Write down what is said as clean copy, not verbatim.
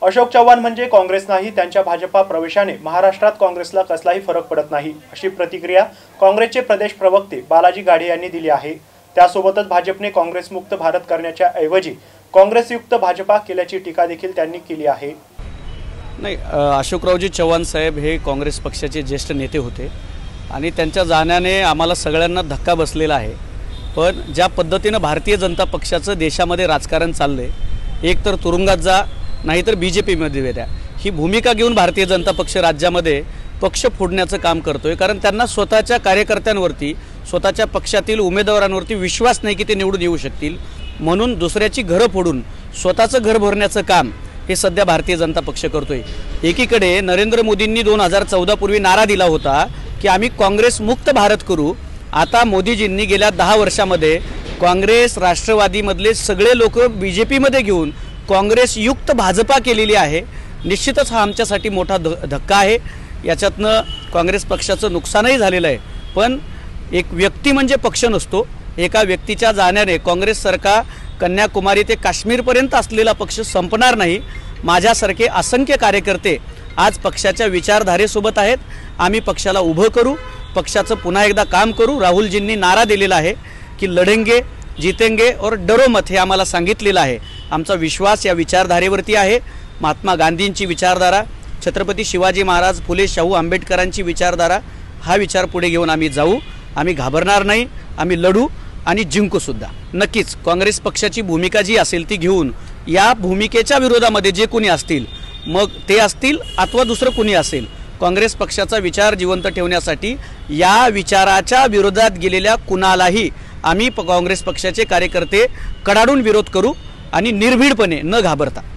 अशोक चव्हाण म्हणजे काँग्रेस नाही, त्यांच्या भाजपा प्रवेशाने महाराष्ट्रात काँग्रेसला कसलाही फरक पडत नाही, अशी प्रतिक्रिया काँग्रेसचे प्रदेश प्रवक्ते बालाजी गाढे यांनी दिली आहे। त्यासोबतच भाजपने काँग्रेसमुक्त भारत करण्याच्या ऐवजी काँग्रेसयुक्त भाजपा केल्याची टीका देखील त्यांनी केली आहे। नाही, अशोकरावजी चव्हाण साहेब हे काँग्रेस पक्षाचे ज्येष्ठ नेते होते आणि त्यांच्या जाण्याने आम्हाला सगळ्यांना धक्का बसलेला आहे। पण ज्या पद्धतीने भारतीय जनता पक्षाचं देशामध्ये राजकारण चाललंय, एक तर तुरुंगात जा नाहीतर बीजेपीमध्ये द्या, ही भूमिका घेऊन भारतीय जनता पक्ष राज्यामध्ये पक्ष फोडण्याचं काम करतोय। कारण त्यांना स्वतःच्या कार्यकर्त्यांवरती, स्वतःच्या पक्षातील उमेदवारांवरती विश्वास नाही की ते निवडून येऊ शकतील, म्हणून दुसऱ्याची घरं फोडून स्वतःचं घर भरण्याचं काम हे सध्या भारतीय जनता पक्ष करतोय। एकीकडे नरेंद्र मोदींनी 2014 पूर्वी नारा दिला होता की आम्ही काँग्रेस मुक्त भारत करू। आता मोदीजींनी गेल्या 10 वर्षामध्ये काँग्रेस राष्ट्रवादीमधले सगळे लोक बीजेपीमध्ये घेऊन काँग्रेस युक्त भाजपा केलेली आहे। निश्चितच हा आमच्यासाठी मोठा धक्का आहे। याच्यातनं काँग्रेस पक्षाचं नुकसानही झालेलं आहे। पण एक व्यक्ती म्हणजे पक्ष नसतो। एका व्यक्तीच्या जाण्याने काँग्रेस सरकार कन्याकुमारी ते काश्मीरपर्यंत असलेला पक्ष संपणार नाही। माझ्यासारखे असंख्य कार्यकर्ते आज पक्षाच्या विचारधारेसोबत आहेत। आम्ही पक्षाला उभं करू, पक्षाचं पुन्हा एकदा काम करू। राहुलजींनी नारा दिलेला आहे की लढेंगे जीतेंगे और डरो मत, हे आम्हाला सांगितलेलं आहे। आमचा विश्वास या विचारधारेवरती आहे। महात्मा गांधींची विचारधारा, छत्रपती शिवाजी महाराज, फुले शाहू आंबेडकरांची विचारधारा, हा विचार पुढे घेऊन आम्ही जाऊ। आम्ही घाबरणार नाही, आम्ही लढू आणि जिंकू सुद्धा। नक्कीच काँग्रेस पक्षाची भूमिका जी असेल ती घेऊन या भूमिकेच्या विरोधामध्ये जे कोणी असतील, मग ते असतील अथवा दुसरं कोणी असेल, काँग्रेस पक्षाचा विचार जिवंत ठेवण्यासाठी या विचाराच्या विरोधात गेलेल्या कुणालाही आम्ही काँग्रेस पक्षाचे कार्यकर्ते कडाडून विरोध करू आणि निर्भीडपणे न घाबरता